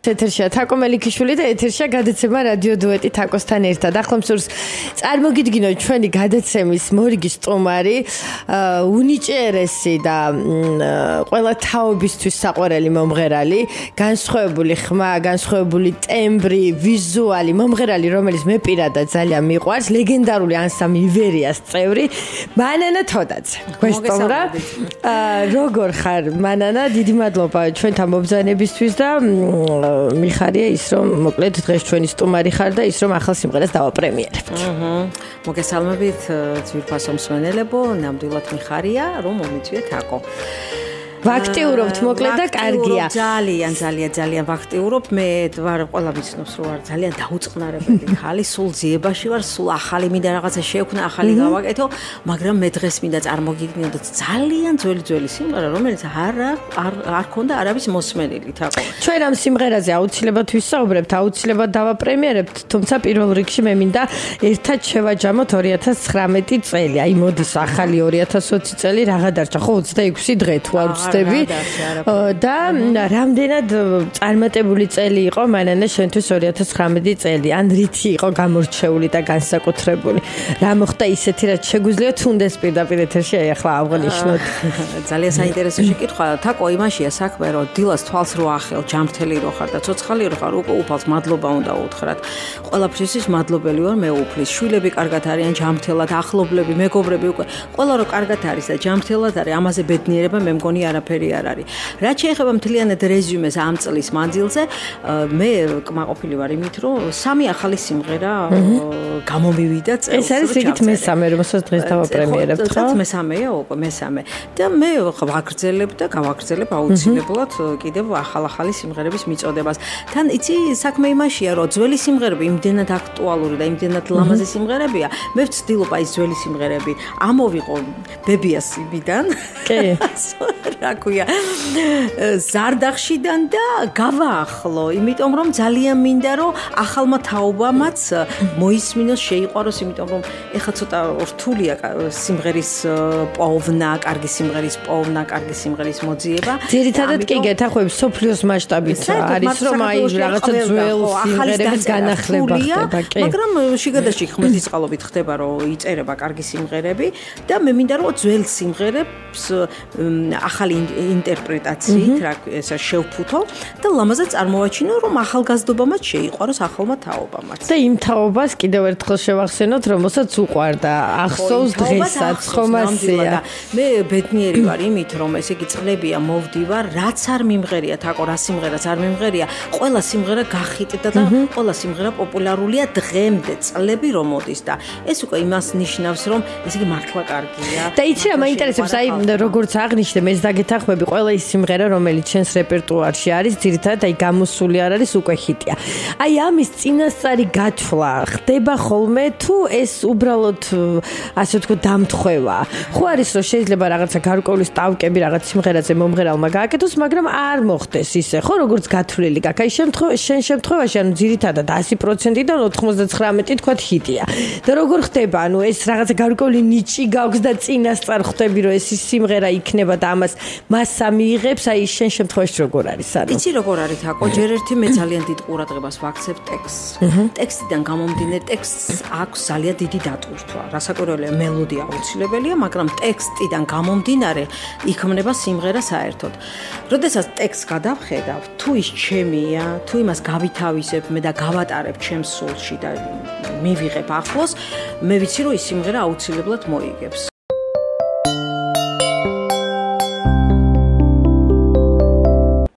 ეთერშია თაკო მელიქიშვილი და ეთერშია გადაცემა რადიო დუეტი თაკოსთან ერთად. ახლა მსურს წარმოგიდგინოთ ჩვენი გადაცემის მორიგი სტუმარი, უნიჭიერესი და ყველა თაობისთვის საყვარელი მომღერალი, განსხვავებული ხმა, განსხვავებული ტემბრი, ვიზუალი, მომღერალი, რომელიც მე პირადად ძალიან მიყვარს, ლეგენდარული ანსამბლი ივერიას წევრი, მანანა თოდაძე. გვესწორა. როგორ ხარ, მანანა? დიდი მადლობა ჩვენთან მობრძანებისთვის და მიხარია ის რომ მოკლედ დღეს ჩვენი სტუმარი ხარ და ის რომ ახალ სიმღერას დავაპრემიერებთ. მოგესალმებით ძვირფასო მსმენელებო, ნამდვილად მიხარია რომ მომიწვიეთ თაკო. ვაქტიურობთ მოკლედ და კარგია. ძალიან ვაქტიურობ. მე ვარ ყველა ვიცნობს რომ ვარ ძალიან დაუწყნარებელი ხალი, სულ ძიებაში ვარ, სულ ახალი მინდა რაღაცა შევქნა, ახალი გავაკეთო, მაგრამ მე დღეს მინდა წარმოგიდგინოთ ძალიან ძველი სიმღერა, რომელიც არ ქონდა არავის მოსმენილი თაკო. ჩვენ ამ სიმღერაზე აუცილებლად ვისაუბრებთ, აუცილებლად დავაპრემიერებთ, თუმცა პირველ რიგში მე მინდა ერთად შევაჯამოთ 2019 წელი. აი მოდის ახალი 2020 წელი, რაღა დარჩა ხო 26 დღე თუ არ და რამდენად წარმატებული წელი იყო მანანა შენთვის 2019 წელი, ან რითი იყო გამორჩეული და განსაკუთრებული? რა მოხდა ისეთი, რაც შეგვიძლია თუნდაც პირდაპირ ეთერში ახლა აღნიშნოთ? ძალიან საინტერესო შეკითხვა. თაკო, იმაშია საქმე, რომ დილას თვალს რო ახელ, ჯამრთელი რო ხარ და ცოცხალი რო ხარ, უკვე უფალს მადლობა უნდა უთხრათ. ყველაფრისთვის მადლობელი ვარ მე უფლის. შვილები კარგად არიან, ჯამრთელად, ახლობლები, მეგობრები უკვე ყველა რო კარგად არის და ჯამრთელად არის, ამაზე ბედნიერება მე მგონი არაფერი არ არის. რაც შეეხება მთლიანად რეზიუმეს ამ წლის მანძილზე, მე კმაყოფილი ვარ იმით, რომ სამი ახალი სიმღერა გამომივიდა წელს. ეს არის რიგით მესამე, რომელსაც დღეს დავაპრემიერებთ, ხო? მესამეა უკვე, მესამე. და მე ვაგრძელებ და გავაგრძელებ აუცილებლად კიდევ ახალი სიმღერების მიწოდებას. თან იცი საქმე იმაშია, რომ ძველი სიმღერები იმდენად აქტუალური და იმდენად ლამაზი სიმღერებია, მე ვცდილობ აი ძველი სიმღერები ამოვიყო ბებიას იმიდან. კი. რა ქვია ზარდახშიდან და გავაახლო, იმიტომ რომ ძალიან მინდა რომ ახალმა თაობამაც მოისმინოს, შეიყვაროს, იმიტომ რომ ეხლა ცოტა რთულია სიმღერის პოვნა, კარგი სიმღერის პოვნა, კარგი სიმღერის მოძიება. ძირითადად კი გეთახმები სოფლიოს მასშტაბით არის რომ აი რაღაცა ძველ სიმღერების განახლება ხდება, კი. მაგრამ შიგადაში ხმეთის წყალობით ხდება რომ იწერება კარგი სიმღერები და მე მინდა რომ ძველ სიმღერებს ახალი ინტერპრეტაციით რა ესა შევფუთო და ლამაზად წარმოვაჩინო რომ ახალგაზრდობამაც შეიყვაროს, ახალმა თაობამაც. და იმ თაობას კიდევ ერთხელ შევახსენოთ, რომელსაც უყვარდა, ახსოვს დღესაც, ხომ ასეა. მე ბედნიერი ვარ იმით, რომ ესე იგი წლებია მოვდივარ, რაც არ მიმღერია თაკო, რა სიმღერაც არ მიმღერია, ყველა სიმღერა გახიტდა და ყველა სიმღერა პოპულარულია დღემდე, წლები რომ მოდის და ეს უკვე იმას ნიშნავს, რომ ესე იგი მართლა კარგია. და იცი რა მაინტერესებს, აი როგორც აღნიშნე, მე დაგეთახმები ყველა ის სიმღერა, რომელიც ჩვენს რეპერტუარში არის, ძირითადად აი გამოსული არ არის, უკვე ჰიტია. აი ამის წინასწარი გათვლა ხდება ხოლმე თუ ეს უბრალოდ ასე ვთქვათ დამთხევა? ხო არის რომ შეიძლება რაღაცა გარკვეული სტავკები რაღაც სიმღერაზე მომღერალმა გააკეთოს, მაგრამ არ მოხდეს ისე, ხო როგორც გათვლილი გაქვს. აი შენ შემთხვევაში ანუ ძირითადად 100%-დან 99 თქვათ ჰიტია. და როგორ ხდება? ანუ ეს რაღაცა გარკვეული ნიჭი გაქვს და წინასწარ ხვდები რომ ეს სიმღერა იქნება და მას ამიიღებს, აი შენ შემთხვევაში როგორ არის? იცი როგორ არის თაკო, ჯერ ერთი მე ძალიან დიდ ყურადღებას ვაქცევ ტექსტს. ტექსტიდან გამომდინარე, ტექსტს აქვს ძალიან დიდი დატვირთვა. რასაკვირველია, მელოდია აუცილებელია, მაგრამ ტექსტიდან გამომდინარე იქმნება სიმღერა საერთოდ. როდესაც ტექსტს გადავხედავ, თუ ის ჩემია, თუ იმას გავითავისებ მე და გავატარებ ჩემს სულში და მივიღებ ახლოს, მე ვიცი რომ ის სიმღერა აუცილებლად მოიგებს.